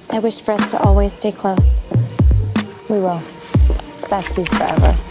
I wish for us to always stay close. We will. Besties forever.